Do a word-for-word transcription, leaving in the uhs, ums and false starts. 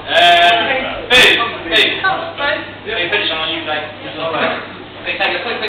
hey, hey, hey, finish on you, like, hey, take a quick